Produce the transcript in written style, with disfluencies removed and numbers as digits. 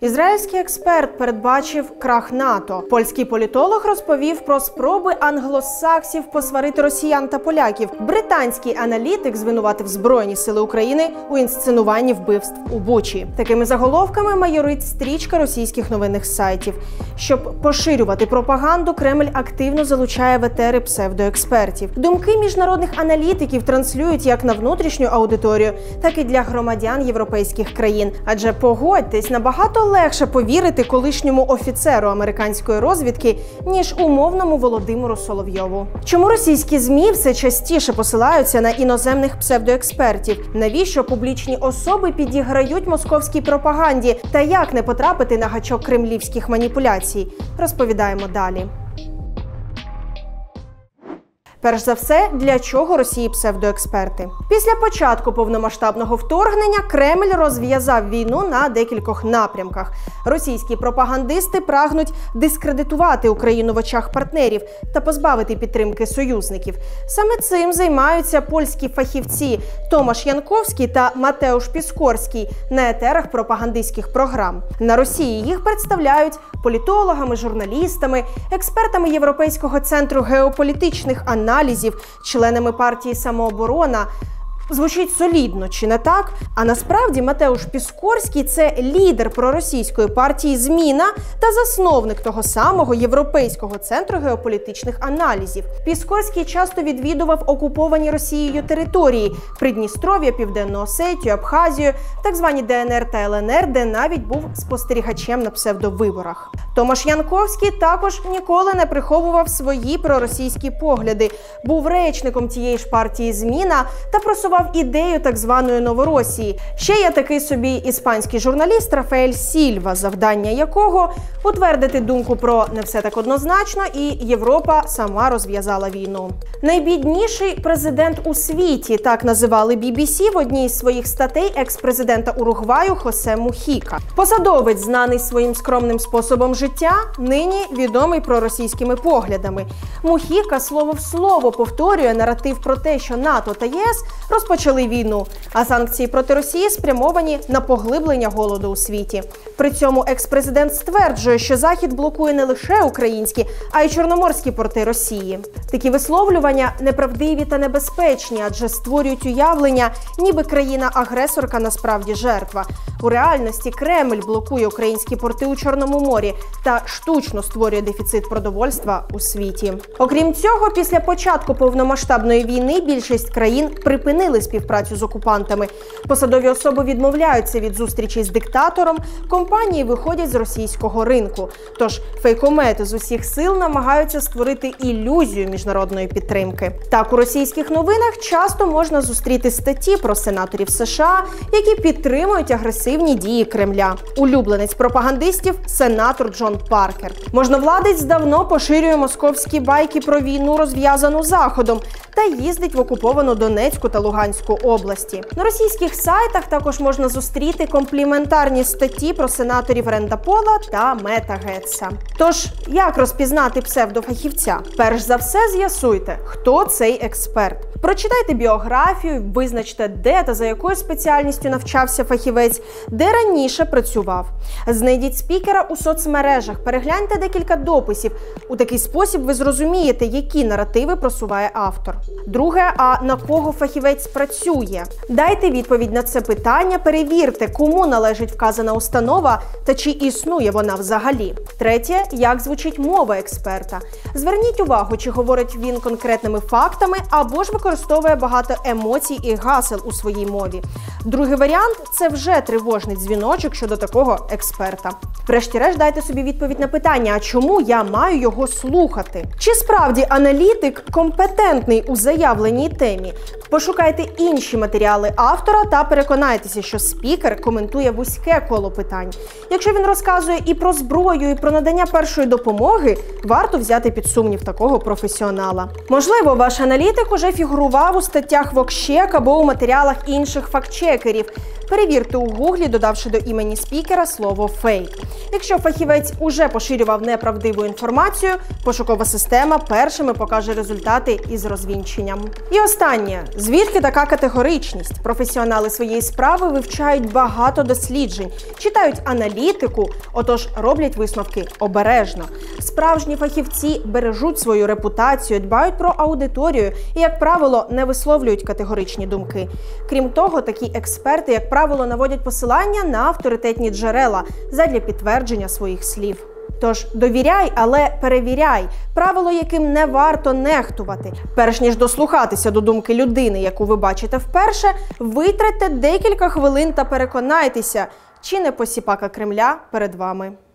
Ізраїльський експерт передбачив крах НАТО. Польський політолог розповів про спроби англосаксів посварити росіян та поляків. Британський аналітик звинуватив Збройні сили України у інсценуванні вбивств у Бучі. Такими заголовками майорить стрічка російських новинних сайтів. Щоб поширювати пропаганду, Кремль активно залучає в етери псевдоекспертів. Думки міжнародних аналітиків транслюють як на внутрішню аудиторію, так і для громадян європейських країн. Адже, погодьтесь, набагато легше повірити колишньому офіцеру американської розвідки, ніж умовному Володимиру Соловйову. Чому російські ЗМІ все частіше посилаються на іноземних псевдоекспертів? Навіщо публічні особи підіграють московській пропаганді? Та як не потрапити на гачок кремлівських маніпуляцій? Розповідаємо далі. Перш за все, для чого Росії псевдоексперти? Після початку повномасштабного вторгнення Кремль розв'язав війну на декількох напрямках. Російські пропагандисти прагнуть дискредитувати Україну в очах партнерів та позбавити підтримки союзників. Саме цим займаються польські фахівці Томаш Янковський та Матеуш Піскорський на етерах пропагандистських програм. На Росії їх представляють політологами, журналістами, експертами Європейського центру геополітичних аналізів, членами партії «Самооборона». Звучить солідно, чи не так? А насправді Матеуш Піскорський – це лідер проросійської партії «Зміна» та засновник того самого Європейського центру геополітичних аналізів. Піскорський часто відвідував окуповані Росією території – Придністров'я, Південну Осетію, Абхазію, так звані ДНР та ЛНР, де навіть був спостерігачем на псевдовиборах. Томаш Янковський також ніколи не приховував свої проросійські погляди, був речником тієї ж партії «Зміна» та просував ідею так званої Новоросії. Ще є такий собі іспанський журналіст Рафаель Сільва, завдання якого – утвердити думку про «не все так однозначно» і «Європа сама розв'язала війну». Найбідніший президент у світі – так називали BBC в одній із своїх статей екс-президента Уругваю Хосе Мухіка. Посадовець, знаний своїм скромним способом життя, нині відомий проросійськими поглядами. Мухіка слово в слово повторює наратив про те, що НАТО та ЄС розпочали війну, а санкції проти Росії спрямовані на поглиблення голоду у світі. При цьому екс-президент стверджує, що Захід блокує не лише українські, а й чорноморські порти Росії. Такі висловлювання неправдиві та небезпечні, адже створюють уявлення, ніби країна-агресорка насправді жертва. У реальності Кремль блокує українські порти у Чорному морі та штучно створює дефіцит продовольства у світі. Окрім цього, після початку повномасштабної війни більшість країн припинили співпрацю з окупантами. Посадові особи відмовляються від зустрічей з диктатором, компанії виходять з російського ринку. Тож фейкомети з усіх сил намагаються створити ілюзію міжнародної підтримки. Так, у російських новинах часто можна зустріти статті про сенаторів США, які підтримують агресивні дії Кремля. Улюбленець пропагандистів – сенатор Джон Паркер. Можновладець давно поширює московські байки про війну, розв'язану Заходом, та їздить в окуповану Донецьку та Луганську області. На російських сайтах також можна зустріти компліментарні статті про сенаторів Ренда Пола та Мета Гетса. Тож, як розпізнати псевдофахівця? Перш за все з'ясуйте, хто цей експерт. Прочитайте біографію, визначте, де та за якою спеціальністю навчався фахівець, де раніше працював. Знайдіть спікера у соцмережах, перегляньте декілька дописів. У такий спосіб ви зрозумієте, які наративи просуває автор. Друге, а на кого фахівець працює? Дайте відповідь на це питання, перевірте, кому належить вказана установа та чи існує вона взагалі. Третє, як звучить мова експерта. Зверніть увагу, чи говорить він конкретними фактами або ж використовує багато емоцій і гасел у своїй мові. Другий варіант – це вже тривожний дзвіночок щодо такого експерта. Врешті-решт, дайте собі відповідь на питання, а чому я маю його слухати? Чи справді аналітик компетентний у заявленій темі? Пошукайте інші матеріали автора та переконайтеся, що спікер коментує вузьке коло питань. Якщо він розказує і про зброю, і про надання першої допомоги, варто взяти під сумнів такого професіонала. Можливо, ваш аналітик уже фігурував у статтях Вокщек або у матеріалах інших фактчекерів. Перевірте у Гуглі, додавши до імені спікера слово «фейк». Якщо фахівець уже поширював неправдиву інформацію, пошукова система першими покаже результати із розвінченням. І останнє. Звідки така категоричність? Професіонали своєї справи вивчають багато досліджень, читають аналітику, отож роблять висновки обережно. Справжні фахівці бережуть свою репутацію, дбають про аудиторію і, як правило, не висловлюють категоричні думки. Крім того, такі експерти, як правило, наводять посилання на авторитетні джерела задля підтвердження своїх слів. Тож довіряй, але перевіряй, правило, яким не варто нехтувати. Перш ніж дослухатися до думки людини, яку ви бачите вперше, витратьте декілька хвилин та переконайтеся, чи не посіпака Кремля перед вами.